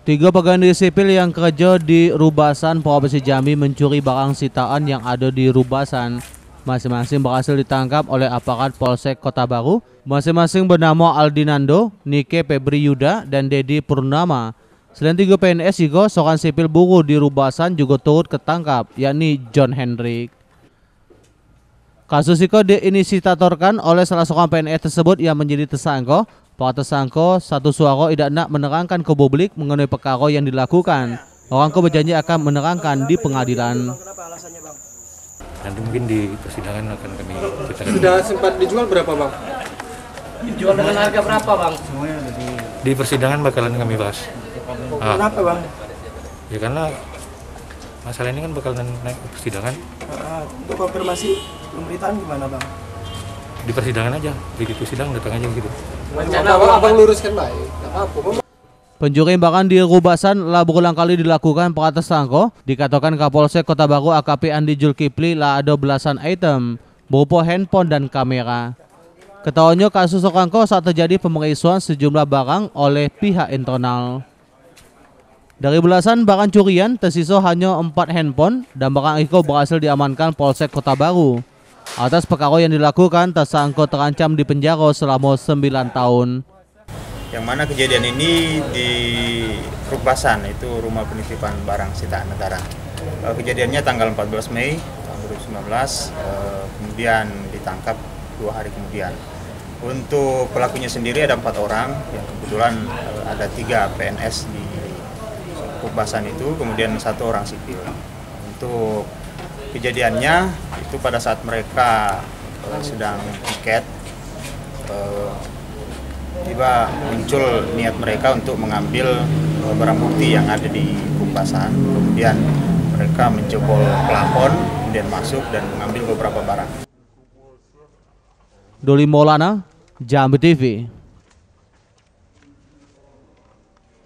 Tiga pegawai sipil yang kerja di Rubasan, Provinsi Jambi mencuri barang sitaan yang ada di Rubasan. Masing-masing berhasil ditangkap oleh aparat Polsek Kota Baru. Masing-masing bernama Aldinando, Nike Febri Yuda, dan Dedi Purnama. Selain tiga PNS juga, seorang sipil buruh di Rubasan juga turut ketangkap, yakni John Hendrik. Kasus itu diinisiatorkan oleh salah seorang PNS tersebut yang menjadi tersangka. Para tersangka satu suara tidak nak menerangkan ke publik mengenai perkara yang dilakukan. Orang itu berjanji akan menerangkan di pengadilan. Nanti mungkin di persidangan akan kami ceritakan. Sudah sempat dijual berapa, Bang? Dijual dengan harga berapa, Bang? Di persidangan bakalan kami bahas. Kenapa, Bang? Ya karena masalah ini kan bakalan naik ke persidangan. Untuk konfirmasi pemberitaan gimana, Bang? Di persidangan aja, begitu sidang datang aja gitu. Abang luruskan baik. Apa-apa. Pencurian barang di Rubasan telah berulang kali dilakukan para tersangka. Dikatakan Kapolsek Kota Baru AKP Andi Julkipli lah ada belasan item berupa handphone dan kamera. Ketahuannya kasus tersangka saat terjadi pemeriksaan sejumlah barang oleh pihak internal. Dari belasan barang curian tersisa hanya 4 handphone dan barang itu berhasil diamankan Polsek Kota Baru. Atas perkara yang dilakukan, tersangka terancam di penjara selama 9 tahun. Yang mana kejadian ini di Rubasan, itu rumah penitipan barang sitaan negara. Kejadiannya tanggal 14 Mei tahun 2019, kemudian ditangkap 2 hari kemudian. Untuk pelakunya sendiri ada 4 orang, yang kebetulan ada 3 PNS di Rubasan itu, kemudian 1 orang sipil. Untuk kejadiannya itu pada saat mereka sedang piket, tiba muncul niat mereka untuk mengambil barang bukti yang ada di Rubasan. Kemudian mereka menjebol plafon, kemudian masuk dan mengambil beberapa barang. Doli Maulana, Jambi TV.